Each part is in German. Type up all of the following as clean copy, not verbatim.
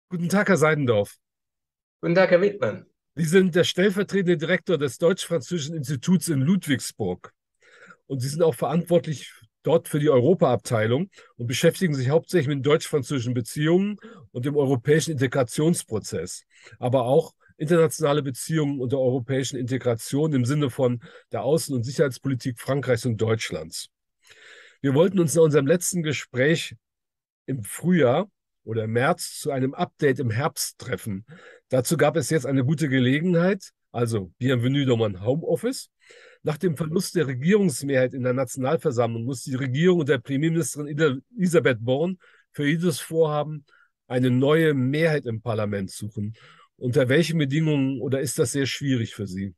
Guten Tag, Herr Seidendorf. Guten Tag, Herr Wittmann. Sie sind der stellvertretende Direktor des Deutsch-Französischen Instituts in Ludwigsburg. Und Sie sind auch verantwortlich dort für die Europaabteilung und beschäftigen sich hauptsächlich mit deutsch-französischen Beziehungen und dem europäischen Integrationsprozess, aber auch internationale Beziehungen und der europäischen Integration im Sinne von der Außen- und Sicherheitspolitik Frankreichs und Deutschlands. Wir wollten uns in unserem letzten Gespräch im Frühjahr oder im März zu einem Update im Herbst treffen. Dazu gab es jetzt eine gute Gelegenheit, also Bienvenue dans mein Homeoffice. Nach dem Verlust der Regierungsmehrheit in der Nationalversammlung muss die Regierung und der Premierministerin Elisabeth Born für jedes Vorhaben eine neue Mehrheit im Parlament suchen. Unter welchen Bedingungen oder ist das sehr schwierig für Sie?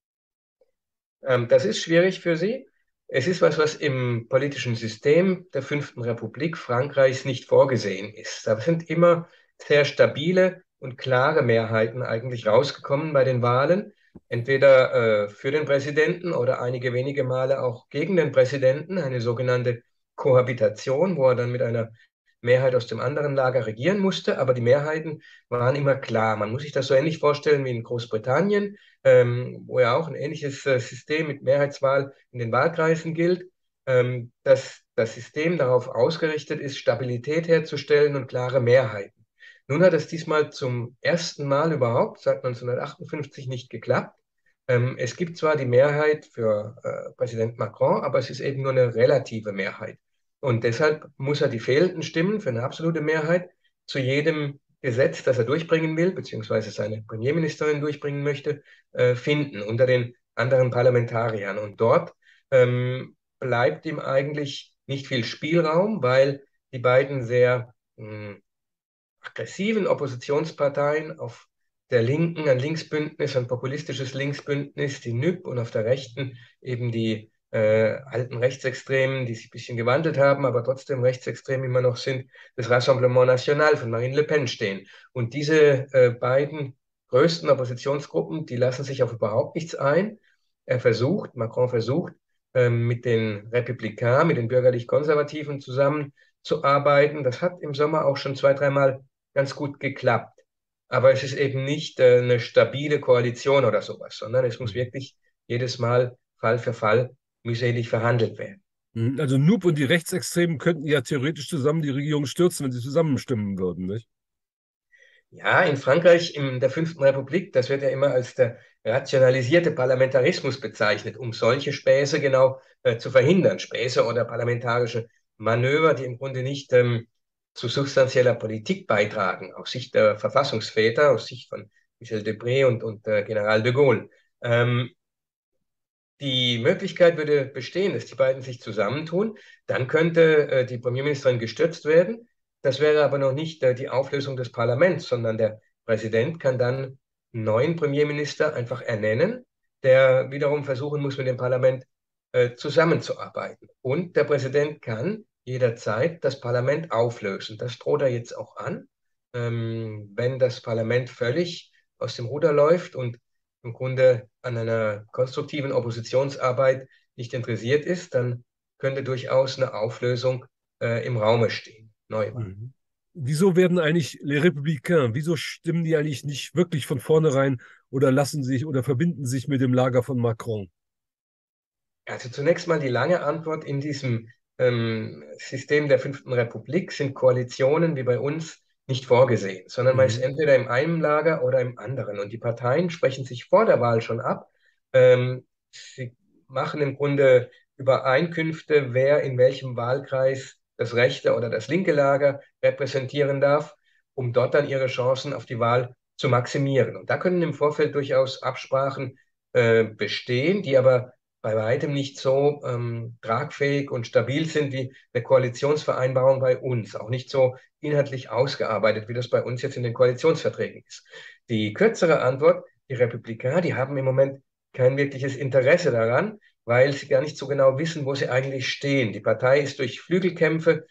Das ist schwierig für Sie. Es ist was im politischen System der Fünften Republik Frankreichs nicht vorgesehen ist. Da sind immer sehr stabile und klare Mehrheiten eigentlich rausgekommen bei den Wahlen. Entweder für den Präsidenten oder einige wenige Male auch gegen den Präsidenten, eine sogenannte Kohabitation, wo er dann mit einer Mehrheit aus dem anderen Lager regieren musste. Aber die Mehrheiten waren immer klar. Man muss sich das so ähnlich vorstellen wie in Großbritannien, wo ja auch ein ähnliches System mit Mehrheitswahl in den Wahlkreisen gilt, dass das System darauf ausgerichtet ist, Stabilität herzustellen und klare Mehrheiten. Nun hat es diesmal zum ersten Mal überhaupt seit 1958 nicht geklappt. Es gibt zwar die Mehrheit für Präsident Macron, aber es ist eben nur eine relative Mehrheit. Und deshalb muss er die fehlenden Stimmen für eine absolute Mehrheit zu jedem Gesetz, das er durchbringen will, beziehungsweise seine Premierministerin durchbringen möchte, finden unter den anderen Parlamentariern. Und dort bleibt ihm eigentlich nicht viel Spielraum, weil die beiden sehr aggressiven Oppositionsparteien auf der Linken ein Linksbündnis, ein populistisches Linksbündnis, die NÜP, und auf der Rechten eben die alten Rechtsextremen, die sich ein bisschen gewandelt haben, aber trotzdem rechtsextrem immer noch sind, das Rassemblement National von Marine Le Pen stehen. Und diese beiden größten Oppositionsgruppen, die lassen sich auf überhaupt nichts ein. Macron versucht, mit den Republikanern, mit den bürgerlich-konservativen zusammenzuarbeiten. Das hat im Sommer auch schon zwei, dreimal ganz gut geklappt. Aber es ist eben nicht eine stabile Koalition oder sowas, sondern es muss wirklich jedes Mal Fall für Fall mühselig verhandelt werden. Also NUP und die Rechtsextremen könnten ja theoretisch zusammen die Regierung stürzen, wenn sie zusammenstimmen würden, nicht? Ja, in Frankreich, in der Fünften Republik, das wird ja immer als der rationalisierte Parlamentarismus bezeichnet, um solche Späße genau zu verhindern. Späße oder parlamentarische Manöver, die im Grunde nicht zu substanzieller Politik beitragen, aus Sicht der Verfassungsväter, aus Sicht von Michel Debré und General de Gaulle. Ähm, Die Möglichkeit würde bestehen, dass die beiden sich zusammentun. Dann könnte die Premierministerin gestürzt werden. Das wäre aber noch nicht die Auflösung des Parlaments, sondern der Präsident kann dann einen neuen Premierminister einfach ernennen, der wiederum versuchen muss, mit dem Parlament zusammenzuarbeiten. Und der Präsident kann jederzeit das Parlament auflösen. Das droht er jetzt auch an. Wenn das Parlament völlig aus dem Ruder läuft und im Grunde an einer konstruktiven Oppositionsarbeit nicht interessiert ist, dann könnte durchaus eine Auflösung im Raume stehen. Neuwahl. Mhm. Wieso werden eigentlich Les Républicains, wieso stimmen die eigentlich nicht wirklich von vornherein oder lassen sich oder verbinden sich mit dem Lager von Macron? Also zunächst mal die lange Antwort: In diesem System der Fünften Republik sind Koalitionen wie bei uns nicht vorgesehen, sondern man ist Mhm. entweder im einen Lager oder im anderen. Und die Parteien sprechen sich vor der Wahl schon ab. Sie machen im Grunde Übereinkünfte, wer in welchem Wahlkreis das rechte oder das linke Lager repräsentieren darf, um dort dann ihre Chancen auf die Wahl zu maximieren. Und da können im Vorfeld durchaus Absprachen bestehen, die aber bei weitem nicht so tragfähig und stabil sind wie eine Koalitionsvereinbarung bei uns, auch nicht so inhaltlich ausgearbeitet, wie das bei uns jetzt in den Koalitionsverträgen ist. Die kürzere Antwort: Die Republikaner, die haben im Moment kein wirkliches Interesse daran, weil sie gar nicht so genau wissen, wo sie eigentlich stehen. Die Partei ist durch Flügelkämpfe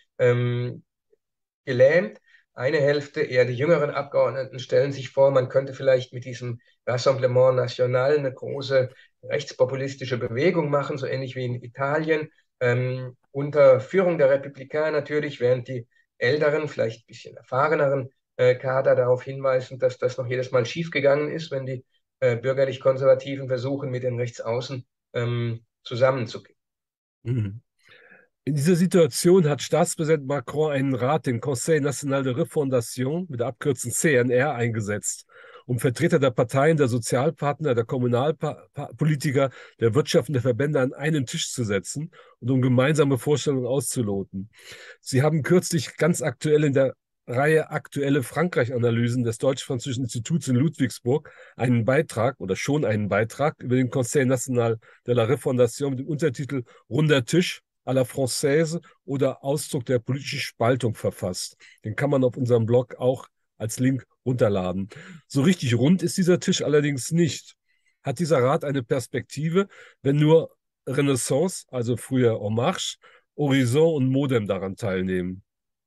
gelähmt. Eine Hälfte, eher die jüngeren Abgeordneten, stellen sich vor, man könnte vielleicht mit diesem Rassemblement National eine große rechtspopulistische Bewegung machen, so ähnlich wie in Italien, unter Führung der Republikaner natürlich, während die älteren, vielleicht ein bisschen erfahreneren Kader darauf hinweisen, dass das noch jedes Mal schiefgegangen ist, wenn die bürgerlich-konservativen versuchen, mit den Rechtsaußen zusammenzugehen. Mhm. In dieser Situation hat Staatspräsident Macron einen Rat, den Conseil National de Refondation, mit der Abkürzung CNR, eingesetzt, um Vertreter der Parteien, der Sozialpartner, der Kommunalpolitiker, der Wirtschaft und der Verbände an einen Tisch zu setzen und um gemeinsame Vorstellungen auszuloten. Sie haben kürzlich ganz aktuell in der Reihe Aktuelle Frankreich-Analysen des Deutsch-Französischen Instituts in Ludwigsburg einen Beitrag oder schon einen Beitrag über den Conseil National de la Refondation mit dem Untertitel Runder Tisch à la Française oder Ausdruck der politischen Spaltung verfasst. Den kann man auf unserem Blog auch als Link runterladen. So richtig rund ist dieser Tisch allerdings nicht. Hat dieser Rat eine Perspektive, wenn nur Renaissance, also früher En Marche, Horizon und Modem daran teilnehmen?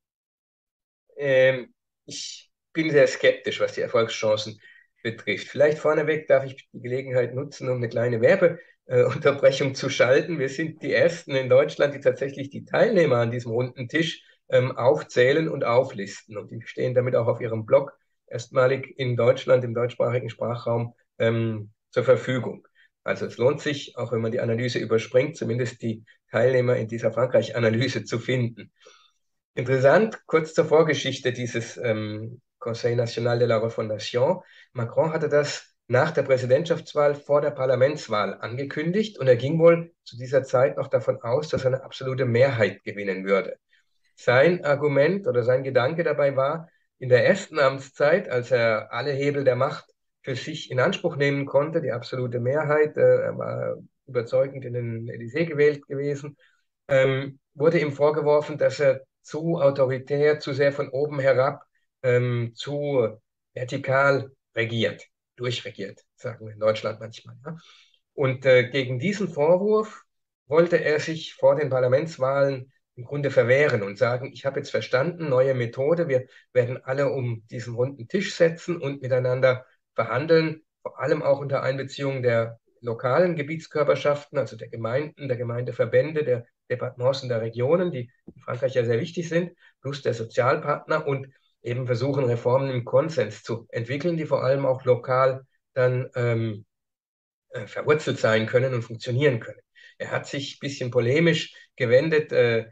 Ich bin sehr skeptisch, was die Erfolgschancen betrifft. Vielleicht vorneweg darf ich die Gelegenheit nutzen, um eine kleine Werbeunterbrechung zu schalten. Wir sind die Ersten in Deutschland, die tatsächlich die Teilnehmer an diesem runden Tisch aufzählen und auflisten. Und die stehen damit auch auf ihrem Blog erstmalig in Deutschland, im deutschsprachigen Sprachraum, zur Verfügung. Also es lohnt sich, auch wenn man die Analyse überspringt, zumindest die Teilnehmer in dieser Frankreich-Analyse zu finden. Interessant, kurz zur Vorgeschichte dieses Conseil National de la Refondation. Macron hatte das nach der Präsidentschaftswahl vor der Parlamentswahl angekündigt und er ging wohl zu dieser Zeit noch davon aus, dass er eine absolute Mehrheit gewinnen würde. Sein Argument oder sein Gedanke dabei war, in der ersten Amtszeit, als er alle Hebel der Macht für sich in Anspruch nehmen konnte, die absolute Mehrheit, er war überzeugend in den Élysée gewählt gewesen, wurde ihm vorgeworfen, dass er zu autoritär, zu sehr von oben herab, zu vertikal regiert, durchregiert, sagen wir in Deutschland manchmal. Ja? Und gegen diesen Vorwurf wollte er sich vor den Parlamentswahlen im Grunde verwehren und sagen, ich habe jetzt verstanden, neue Methode, wir werden alle um diesen runden Tisch setzen und miteinander verhandeln, vor allem auch unter Einbeziehung der lokalen Gebietskörperschaften, also der Gemeinden, der Gemeindeverbände, der Departements und der Regionen, die in Frankreich ja sehr wichtig sind, plus der Sozialpartner und eben versuchen, Reformen im Konsens zu entwickeln, die vor allem auch lokal dann verwurzelt sein können und funktionieren können. Er hat sich ein bisschen polemisch gewendet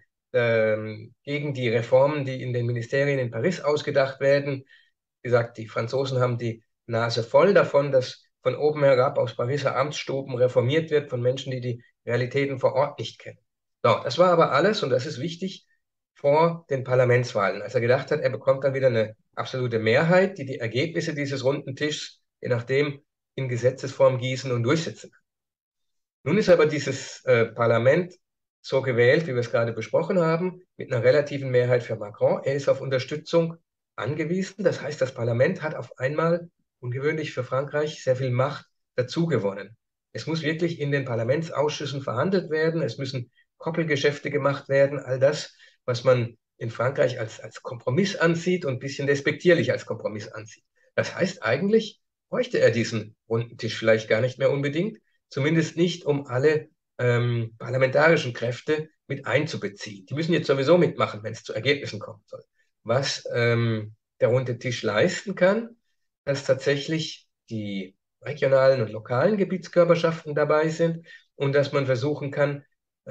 gegen die Reformen, die in den Ministerien in Paris ausgedacht werden. Wie gesagt, die Franzosen haben die Nase voll davon, dass von oben herab aus Pariser Amtsstuben reformiert wird von Menschen, die die Realitäten vor Ort nicht kennen. So, das war aber alles, und das ist wichtig, vor den Parlamentswahlen, als er gedacht hat, er bekommt dann wieder eine absolute Mehrheit, die die Ergebnisse dieses runden Tischs, je nachdem, in Gesetzesform gießen und durchsetzen kann. Nun ist aber dieses Parlament so gewählt, wie wir es gerade besprochen haben, mit einer relativen Mehrheit für Macron. Er ist auf Unterstützung angewiesen. Das heißt, das Parlament hat auf einmal, ungewöhnlich für Frankreich, sehr viel Macht dazugewonnen. Es muss wirklich in den Parlamentsausschüssen verhandelt werden. Es müssen Koppelgeschäfte gemacht werden. All das, was man in Frankreich als Kompromiss ansieht und ein bisschen despektierlich als Kompromiss ansieht. Das heißt, eigentlich bräuchte er diesen runden Tisch vielleicht gar nicht mehr unbedingt, zumindest nicht, um alle parlamentarischen Kräfte mit einzubeziehen. Die müssen jetzt sowieso mitmachen, wenn es zu Ergebnissen kommen soll. Was der runde Tisch leisten kann, dass tatsächlich die regionalen und lokalen Gebietskörperschaften dabei sind und dass man versuchen kann,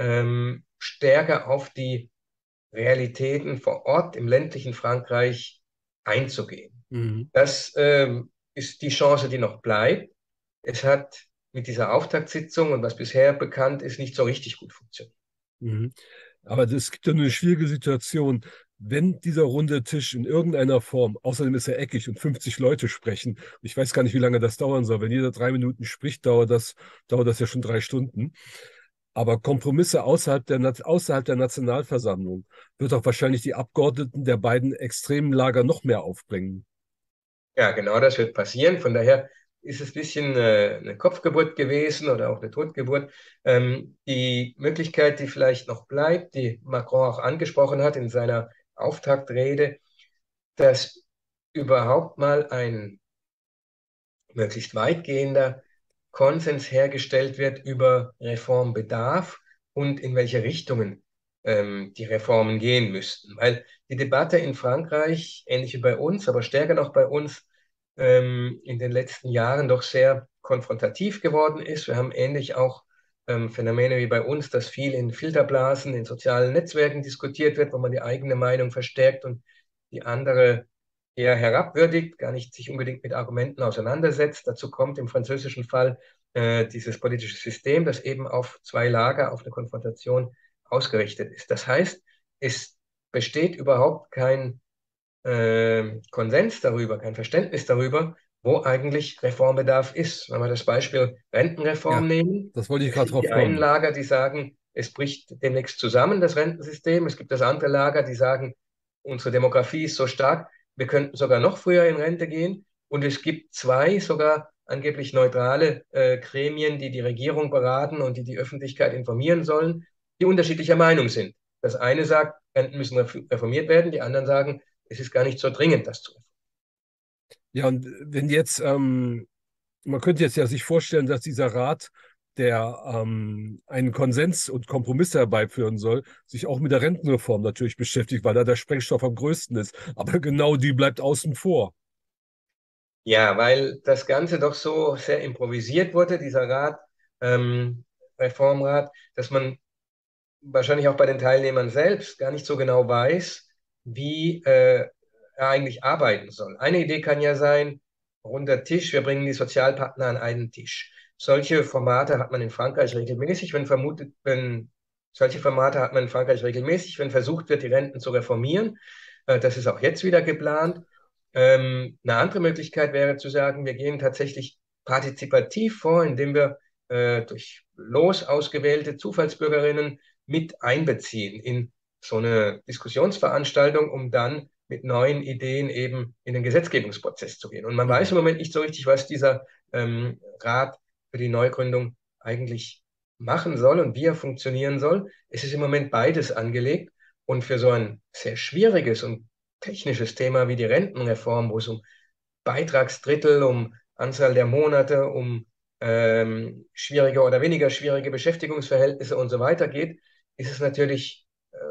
stärker auf die Realitäten vor Ort im ländlichen Frankreich einzugehen. Mhm. Das ist die Chance, die noch bleibt. Es hat mit dieser Auftaktsitzung und was bisher bekannt ist, nicht so richtig gut funktioniert. Mhm. Aber es gibt ja eine schwierige Situation, wenn dieser runde Tisch in irgendeiner Form, außerdem ist er eckig und 50 Leute sprechen, ich weiß gar nicht, wie lange das dauern soll. Wenn jeder 3 Minuten spricht, dauert das ja schon 3 Stunden. Aber Kompromisse außerhalb der Nationalversammlung wird auch wahrscheinlich die Abgeordneten der beiden extremen Lager noch mehr aufbringen. Ja, genau das wird passieren. Von daher ist es ein bisschen eine Kopfgeburt gewesen oder auch eine Totgeburt. Die Möglichkeit, die vielleicht noch bleibt, die Macron auch angesprochen hat in seiner Auftaktrede, dass überhaupt mal ein möglichst weitgehender Konsens hergestellt wird über Reformbedarf und in welche Richtungen die Reformen gehen müssten. Weil die Debatte in Frankreich, ähnlich wie bei uns, aber stärker noch bei uns, in den letzten Jahren doch sehr konfrontativ geworden ist. Wir haben ähnlich auch Phänomene wie bei uns, dass viel in Filterblasen, in sozialen Netzwerken diskutiert wird, wo man die eigene Meinung verstärkt und die andere eher herabwürdigt, gar nicht sich unbedingt mit Argumenten auseinandersetzt. Dazu kommt im französischen Fall dieses politische System, das eben auf zwei Lager, auf eine Konfrontation ausgerichtet ist. Das heißt, es besteht überhaupt kein Konsens darüber, kein Verständnis darüber, wo eigentlich Reformbedarf ist. Wenn wir das Beispiel Rentenreform Ja, nehmen, das wollte ich es gerade gibt drauf die einen kommen. Lager, die sagen, es bricht demnächst zusammen, das Rentensystem. Es gibt das andere Lager, die sagen, unsere Demografie ist so stark, wir könnten sogar noch früher in Rente gehen. Und es gibt zwei sogar angeblich neutrale Gremien, die die Regierung beraten und die die Öffentlichkeit informieren sollen, die unterschiedlicher Meinung sind. Das eine sagt, Renten müssen reformiert werden, die anderen sagen, es ist gar nicht so dringend, das zu reformieren. Ja, und wenn jetzt, man könnte jetzt ja sich vorstellen, dass dieser Rat, der einen Konsens und Kompromisse herbeiführen soll, sich auch mit der Rentenreform natürlich beschäftigt, weil da der Sprengstoff am größten ist. Aber genau die bleibt außen vor. Ja, weil das Ganze doch so sehr improvisiert wurde, dieser Rat, Reformrat, dass man wahrscheinlich auch bei den Teilnehmern selbst gar nicht so genau weiß, wie er eigentlich arbeiten soll. Eine Idee kann ja sein, runder Tisch, wir bringen die Sozialpartner an einen Tisch. Solche Formate hat man in Frankreich regelmäßig, wenn solche Formate hat man in Frankreich regelmäßig, wenn versucht wird, die Renten zu reformieren. Das ist auch jetzt wieder geplant. Eine andere Möglichkeit wäre zu sagen, wir gehen tatsächlich partizipativ vor, indem wir durch los ausgewählte Zufallsbürgerinnen mit einbeziehen in so eine Diskussionsveranstaltung, um dann mit neuen Ideen eben in den Gesetzgebungsprozess zu gehen. Und man weiß Ja. im Moment nicht so richtig, was dieser Rat für die Neugründung eigentlich machen soll und wie er funktionieren soll. Es ist im Moment beides angelegt. Und für so ein sehr schwieriges und technisches Thema wie die Rentenreform, wo es um Beitragsdrittel, um Anzahl der Monate, um schwierige oder weniger schwierige Beschäftigungsverhältnisse und so weiter geht, ist es natürlich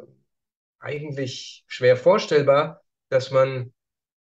eigentlich schwer vorstellbar, dass man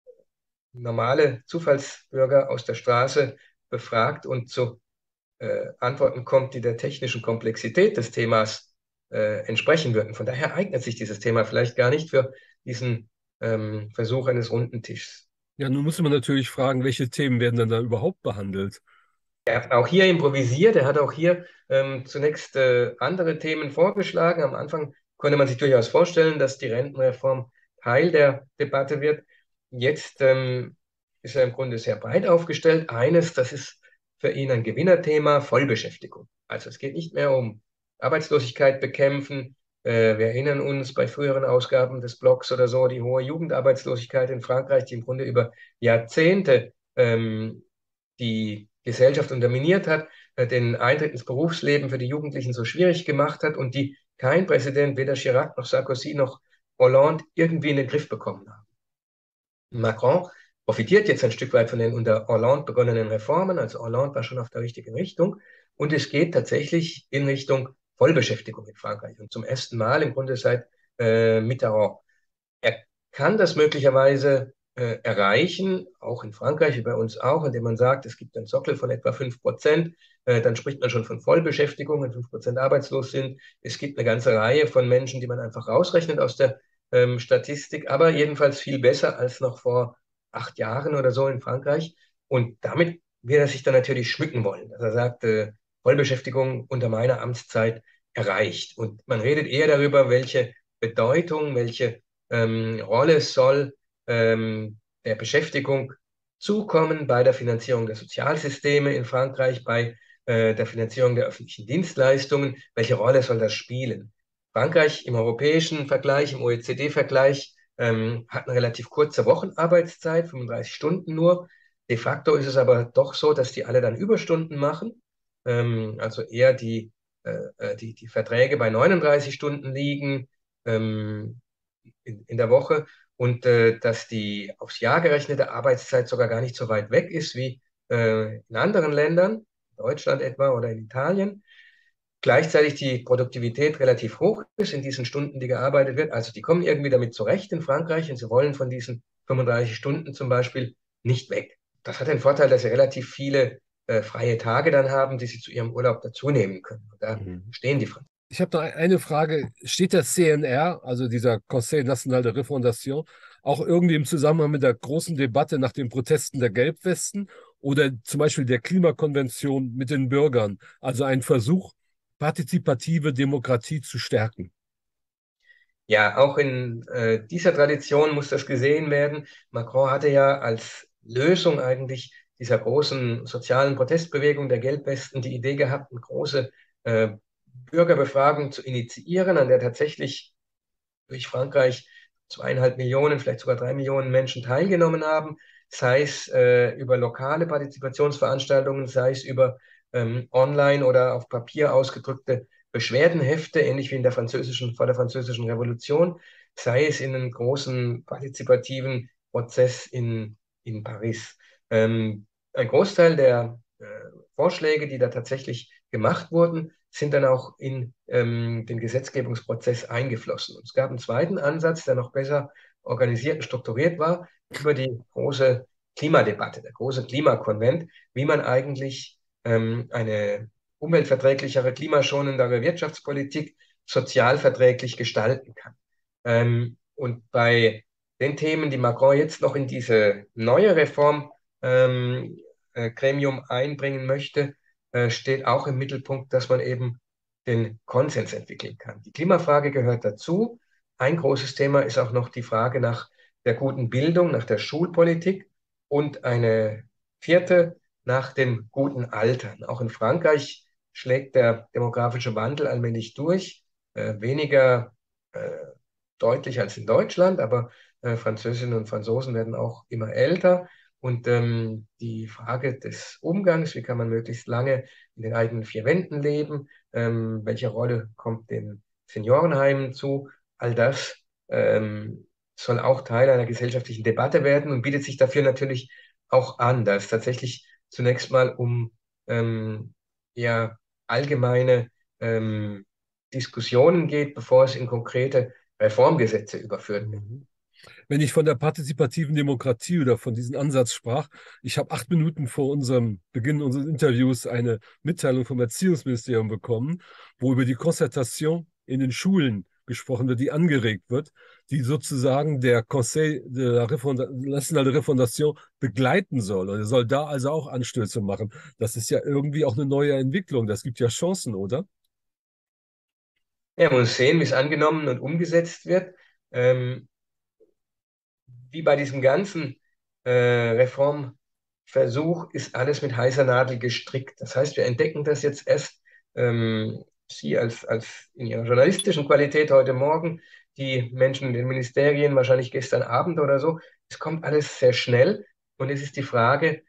normale Zufallsbürger aus der Straße befragt und zu Antworten kommt, die der technischen Komplexität des Themas entsprechen würden. Von daher eignet sich dieses Thema vielleicht gar nicht für diesen Versuch eines runden Tischs. Ja, nun muss man natürlich fragen, welche Themen werden denn da überhaupt behandelt? Er hat auch hier improvisiert, er hat auch hier zunächst andere Themen vorgeschlagen. Am Anfang konnte man sich durchaus vorstellen, dass die Rentenreform Teil der Debatte wird. Jetzt ist er im Grunde sehr breit aufgestellt. Eines, das ist für ihn ein Gewinnerthema, Vollbeschäftigung. Also es geht nicht mehr um Arbeitslosigkeit bekämpfen. Wir erinnern uns bei früheren Ausgaben des Blogs oder so, die hohe Jugendarbeitslosigkeit in Frankreich, die im Grunde über Jahrzehnte die Gesellschaft unterminiert hat, den Eintritt ins Berufsleben für die Jugendlichen so schwierig gemacht hat und die kein Präsident, weder Chirac noch Sarkozy noch Hollande, irgendwie in den Griff bekommen haben. Macron profitiert jetzt ein Stück weit von den unter Hollande begonnenen Reformen. Also Hollande war schon auf der richtigen Richtung. Und es geht tatsächlich in Richtung Vollbeschäftigung in Frankreich. Und zum ersten Mal im Grunde seit Mitterrand. Er kann das möglicherweise erreichen, auch in Frankreich, wie bei uns auch, indem man sagt, es gibt einen Sockel von etwa 5%, dann spricht man schon von Vollbeschäftigung, wenn 5% arbeitslos sind. Es gibt eine ganze Reihe von Menschen, die man einfach rausrechnet aus der Statistik, aber jedenfalls viel besser als noch vor 8 Jahren oder so in Frankreich. Und damit wird er sich dann natürlich schmücken wollen, dass er sagt, Vollbeschäftigung unter meiner Amtszeit erreicht. Und man redet eher darüber, welche Bedeutung, welche Rolle soll der Beschäftigung zukommen bei der Finanzierung der Sozialsysteme in Frankreich, bei der Finanzierung der öffentlichen Dienstleistungen. Welche Rolle soll das spielen? Frankreich im europäischen Vergleich, im OECD-Vergleich, hat eine relativ kurze Wochenarbeitszeit, 35 Stunden nur. De facto ist es aber doch so, dass die alle dann Überstunden machen, also eher die Verträge bei 39 Stunden liegen. In der Woche und dass die aufs Jahr gerechnete Arbeitszeit sogar gar nicht so weit weg ist wie in anderen Ländern, Deutschland etwa oder in Italien. gleichzeitig die Produktivität relativ hoch ist in diesen Stunden, die gearbeitet wird. Also die kommen irgendwie damit zurecht in Frankreich und sie wollen von diesen 35 Stunden zum Beispiel nicht weg. Das hat den Vorteil, dass sie relativ viele freie Tage dann haben, die sie zu ihrem Urlaub dazu nehmen können. Und da Mhm. stehen die Franzosen. Ich habe noch eine Frage. Steht der CNR, also dieser Conseil National de Refondation, auch irgendwie im Zusammenhang mit der großen Debatte nach den Protesten der Gelbwesten oder zum Beispiel der Klimakonvention mit den Bürgern? Also ein Versuch, partizipative Demokratie zu stärken. Ja, auch in dieser Tradition muss das gesehen werden. Macron hatte ja als Lösung eigentlich dieser großen sozialen Protestbewegung der Gelbwesten die Idee gehabt, eine große äh, Bürgerbefragung zu initiieren, an der tatsächlich durch Frankreich 2,5 Millionen, vielleicht sogar 3 Millionen Menschen teilgenommen haben, sei es über lokale Partizipationsveranstaltungen, sei es über online oder auf Papier ausgedrückte Beschwerdenhefte, ähnlich wie in der vor der Französischen Revolution, sei es in einem großen partizipativen Prozess in Paris. Ein Großteil der Vorschläge, die da tatsächlich gemacht wurden, sind dann auch in den Gesetzgebungsprozess eingeflossen. Und es gab einen zweiten Ansatz, der noch besser organisiert und strukturiert war, über die große Klimadebatte, der große Klimakonvent, wie man eigentlich eine umweltverträglichere, klimaschonendere Wirtschaftspolitik sozialverträglich gestalten kann. Und bei den Themen, die Macron jetzt noch in diese neue Reform Gremium einbringen möchte, steht auch im Mittelpunkt, dass man eben den Konsens entwickeln kann. Die Klimafrage gehört dazu. Ein großes Thema ist auch noch die Frage nach der guten Bildung, nach der Schulpolitik und eine vierte nach dem guten Altern. Auch in Frankreich schlägt der demografische Wandel allmählich durch, weniger äh, deutlich als in Deutschland, aber Französinnen und Franzosen werden auch immer älter. Und die Frage des Umgangs, wie kann man möglichst lange in den eigenen vier Wänden leben, welche Rolle kommt den Seniorenheimen zu, all das soll auch Teil einer gesellschaftlichen Debatte werden und bietet sich dafür natürlich auch an, dass es tatsächlich zunächst mal um ja, allgemeine Diskussionen geht, bevor es in konkrete Reformgesetze überführt wird. Mhm. Wenn ich von der partizipativen Demokratie oder von diesem Ansatz sprach, ich habe 8 Minuten vor unserem Beginn unseres Interviews eine Mitteilung vom Erziehungsministerium bekommen, wo über die Concertation in den Schulen gesprochen wird, die angeregt wird, die sozusagen der Conseil de la Nationale de Refondation begleiten soll. Und er soll da also auch Anstöße machen. Das ist ja irgendwie auch eine neue Entwicklung. Das gibt ja Chancen, oder? Ja, man muss sehen, wie es angenommen und umgesetzt wird. Ähm, Wie bei diesem ganzen Reformversuch ist alles mit heißer Nadel gestrickt. Das heißt, wir entdecken das jetzt erst, Sie als in Ihrer journalistischen Qualität heute Morgen, die Menschen in den Ministerien wahrscheinlich gestern Abend oder so. Es kommt alles sehr schnell und es ist die Frage,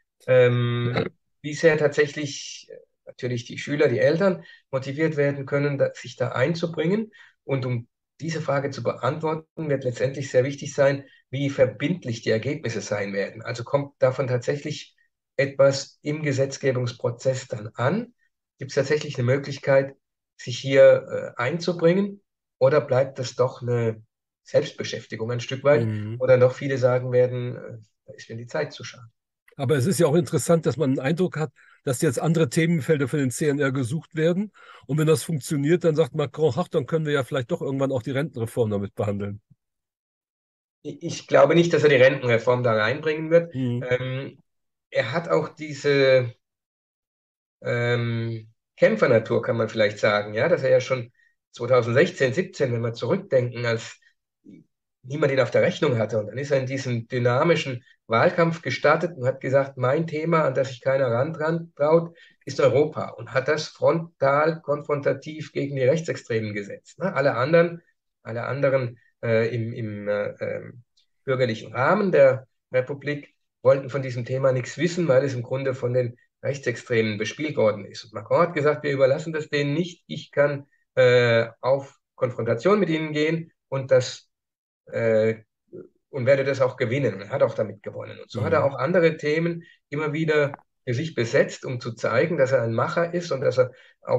wie sehr tatsächlich natürlich die Schüler, die Eltern motiviert werden können, sich da einzubringen. Und um diese Frage zu beantworten, wird letztendlich sehr wichtig sein, wie verbindlich die Ergebnisse sein werden. Also kommt davon tatsächlich etwas im Gesetzgebungsprozess dann an? Gibt es tatsächlich eine Möglichkeit, sich hier einzubringen? Oder bleibt das doch eine Selbstbeschäftigung ein Stück weit? Mhm. Oder noch viele sagen werden, da ist mir die Zeit zu schade. Aber es ist ja auch interessant, dass man einen Eindruck hat, dass jetzt andere Themenfelder für den CNR gesucht werden. Und wenn das funktioniert, dann sagt Macron, ach, dann können wir ja vielleicht doch irgendwann auch die Rentenreform damit behandeln. Ich glaube nicht, dass er die Rentenreform da reinbringen wird. Mhm. Er hat auch diese Kämpfernatur, kann man vielleicht sagen, ja, dass er ja schon 2016, 17, wenn wir zurückdenken, als niemand ihn auf der Rechnung hatte. Und dann ist er in diesen dynamischen Wahlkampf gestartet und hat gesagt, mein Thema, an das sich keiner ran traut, ist Europa. Und hat das frontal konfrontativ gegen die Rechtsextremen gesetzt. Ne? Alle anderen bürgerlichen Rahmen der Republik wollten von diesem Thema nichts wissen, weil es im Grunde von den Rechtsextremen bespielt worden ist. Und Macron hat gesagt, wir überlassen das denen nicht. Ich kann auf Konfrontation mit ihnen gehen äh, und werde das auch gewinnen. Und er hat auch damit gewonnen. Und so hat er Mhm. auch andere Themen immer wieder für sich besetzt, um zu zeigen, dass er ein Macher ist und dass er auch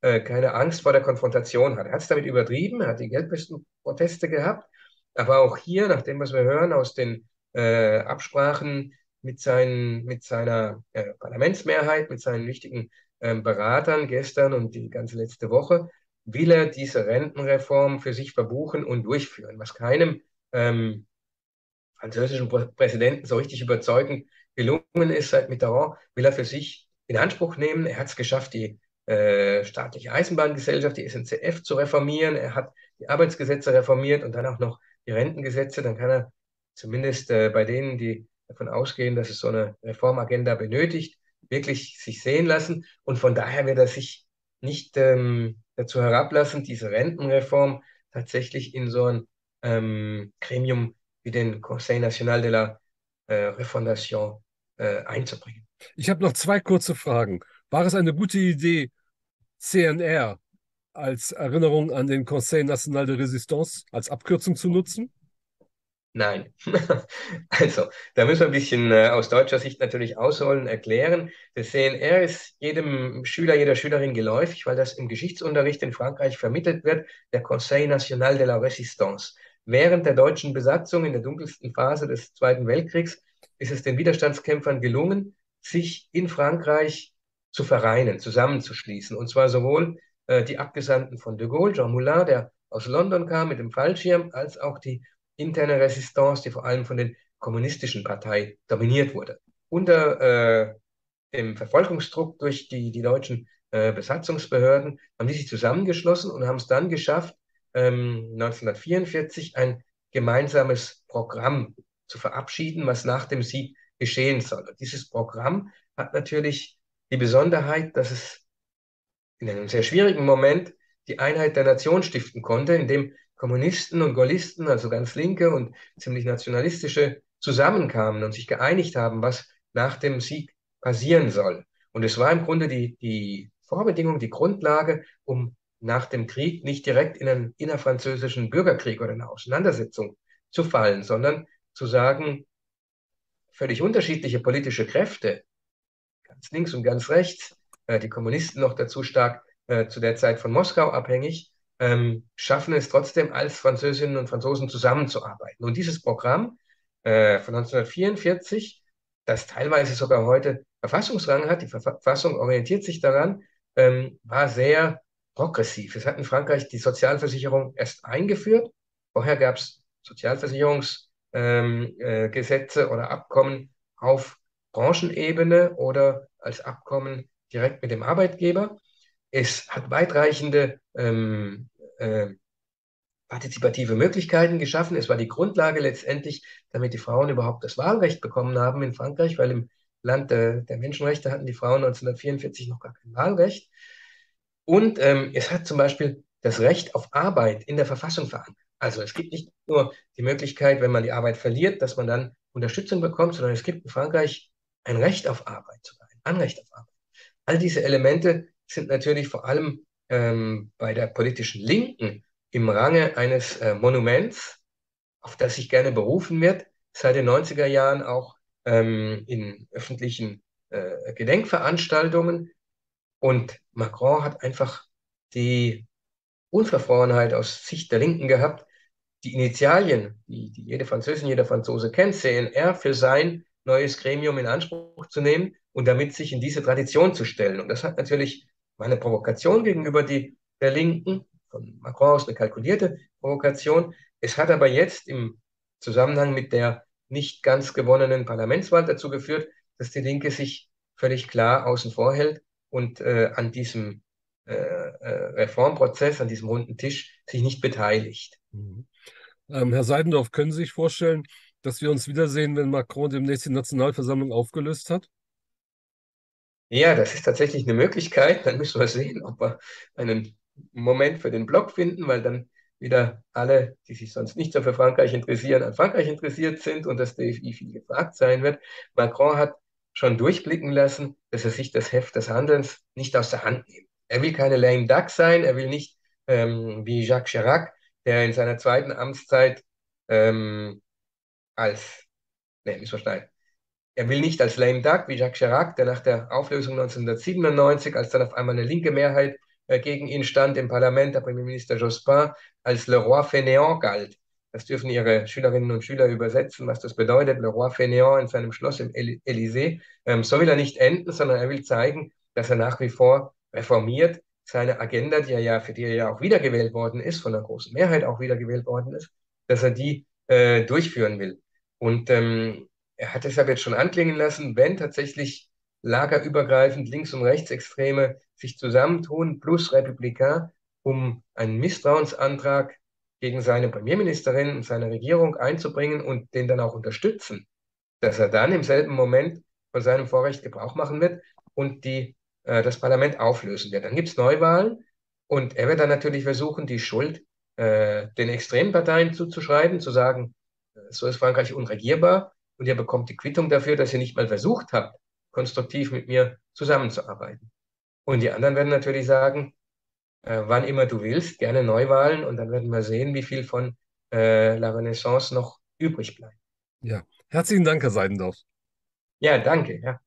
keine Angst vor der Konfrontation hat. Er hat es damit übertrieben, er hat die Gelbwestenproteste gehabt, aber auch hier, nach dem, was wir hören aus den Absprachen mit seiner Parlamentsmehrheit, mit seinen wichtigen Beratern gestern und die ganze letzte Woche, will er diese Rentenreform für sich verbuchen und durchführen, was keinem französischen Präsidenten so richtig überzeugend gelungen ist seit Mitterrand, will er für sich in Anspruch nehmen. Er hat es geschafft, die staatliche Eisenbahngesellschaft, die SNCF, zu reformieren. Er hat die Arbeitsgesetze reformiert und dann auch noch die Rentengesetze. Dann kann er zumindest bei denen, die davon ausgehen, dass es so eine Reformagenda benötigt, wirklich sich sehen lassen. Und von daher wird er sich nicht dazu herablassen, diese Rentenreform tatsächlich in so ein Gremium wie den Conseil National de la Refondation einzubringen. Ich habe noch zwei kurze Fragen. War es eine gute Idee, CNR als Erinnerung an den Conseil National de Résistance als Abkürzung zu nutzen? Nein. Also, da müssen wir ein bisschen aus deutscher Sicht natürlich ausholen, erklären. Das CNR ist jedem Schüler, jeder Schülerin geläufig, weil das im Geschichtsunterricht in Frankreich vermittelt wird, der Conseil National de la Résistance. Während der deutschen Besatzung in der dunkelsten Phase des Zweiten Weltkriegs ist es den Widerstandskämpfern gelungen, sich in Frankreich zu vereinen, zusammenzuschließen. Und zwar sowohl die Abgesandten von de Gaulle, Jean Moulin, der aus London kam mit dem Fallschirm, als auch die interne Resistance, die vor allem von den kommunistischen Parteien dominiert wurde. Unter dem Verfolgungsdruck durch die deutschen Besatzungsbehörden haben die sich zusammengeschlossen und haben es dann geschafft, 1944 ein gemeinsames Programm zu verabschieden, was nach dem Sieg geschehen soll. Und dieses Programm hat natürlich die Besonderheit, dass es in einem sehr schwierigen Moment die Einheit der Nation stiften konnte, indem Kommunisten und Gaullisten, also ganz linke und ziemlich nationalistische, zusammenkamen und sich geeinigt haben, was nach dem Sieg passieren soll. Und es war im Grunde die Vorbedingung, die Grundlage, um nach dem Krieg nicht direkt in einen innerfranzösischen Bürgerkrieg oder eine Auseinandersetzung zu fallen, sondern zu sagen, völlig unterschiedliche politische Kräfte, ganz links und ganz rechts, die Kommunisten noch dazu stark zu der Zeit von Moskau abhängig, schaffen es trotzdem als Französinnen und Franzosen zusammenzuarbeiten. Und dieses Programm von 1944, das teilweise sogar heute Verfassungsrang hat, die Verfassung orientiert sich daran, war sehr progressiv. Es hat in Frankreich die Sozialversicherung erst eingeführt. Vorher gab es Sozialversicherungsgesetze oder Abkommen auf Branchenebene oder als Abkommen direkt mit dem Arbeitgeber. Es hat weitreichende partizipative Möglichkeiten geschaffen. Es war die Grundlage letztendlich, damit die Frauen überhaupt das Wahlrecht bekommen haben in Frankreich, weil im Land der Menschenrechte hatten die Frauen 1944 noch gar kein Wahlrecht. Und es hat zum Beispiel das Recht auf Arbeit in der Verfassung verankert. Also es gibt nicht nur die Möglichkeit, wenn man die Arbeit verliert, dass man dann Unterstützung bekommt, sondern es gibt in Frankreich ein Recht auf Arbeit, sogar ein Anrecht auf Arbeit. All diese Elemente sind natürlich vor allem bei der politischen Linken im Range eines Monuments, auf das sich gerne berufen wird, seit den 90er Jahren auch in öffentlichen Gedenkveranstaltungen. Und Macron hat einfach die Unverfrorenheit aus Sicht der Linken gehabt, die Initialien, die jede Französin, jeder Franzose kennt, CNR, für sein neues Gremium in Anspruch zu nehmen und damit sich in diese Tradition zu stellen. Und das hat natürlich eine Provokation gegenüber der Linken, von Macron aus eine kalkulierte Provokation. Es hat aber jetzt im Zusammenhang mit der nicht ganz gewonnenen Parlamentswahl dazu geführt, dass die Linke sich völlig klar außen vor hält und an diesem Reformprozess, an diesem runden Tisch sich nicht beteiligt. Mhm. Herr Seidendorf, können Sie sich vorstellen, dass wir uns wiedersehen, wenn Macron demnächst die Nationalversammlung aufgelöst hat? Ja, das ist tatsächlich eine Möglichkeit. Dann müssen wir sehen, ob wir einen Moment für den Blog finden, weil dann wieder alle, die sich sonst nicht so für Frankreich interessieren, an Frankreich interessiert sind und das DFI viel gefragt sein wird. Macron hat schon durchblicken lassen, dass er sich das Heft des Handelns nicht aus der Hand nimmt. Er will keine lame duck sein, er will nicht wie Jacques Chirac, der in seiner zweiten Amtszeit ähm, als, nee, müssen wir schneiden. Er will nicht als lame duck wie Jacques Chirac, der nach der Auflösung 1997, als dann auf einmal eine linke Mehrheit gegen ihn stand im Parlament, der Premierminister Jospin, als Le Roi Fainéant galt. Das dürfen Ihre Schülerinnen und Schüler übersetzen, was das bedeutet. Le Roi Fainéant in seinem Schloss im Élysée. So will er nicht enden, sondern er will zeigen, dass er nach wie vor reformiert. Seine Agenda, für die er ja auch wiedergewählt worden ist, von einer großen Mehrheit auch wiedergewählt worden ist, dass er die durchführen will. Und er hat deshalb jetzt schon anklingen lassen, wenn tatsächlich lagerübergreifend Links- und Rechtsextreme sich zusammentun, plus Republikaner, um einen Misstrauensantrag gegen seine Premierministerin und seine Regierung einzubringen und den dann auch unterstützen, dass er dann im selben Moment von seinem Vorrecht Gebrauch machen wird und das Parlament auflösen wird. Dann gibt es Neuwahlen und er wird dann natürlich versuchen, die Schuld den extremen Parteien zuzuschreiben, zu sagen, so ist Frankreich unregierbar und ihr bekommt die Quittung dafür, dass ihr nicht mal versucht habt, konstruktiv mit mir zusammenzuarbeiten. Und die anderen werden natürlich sagen, wann immer du willst, gerne Neuwahlen und dann werden wir sehen, wie viel von La Renaissance noch übrig bleibt. Ja, herzlichen Dank, Herr Seidendorf. Ja, danke. Ja.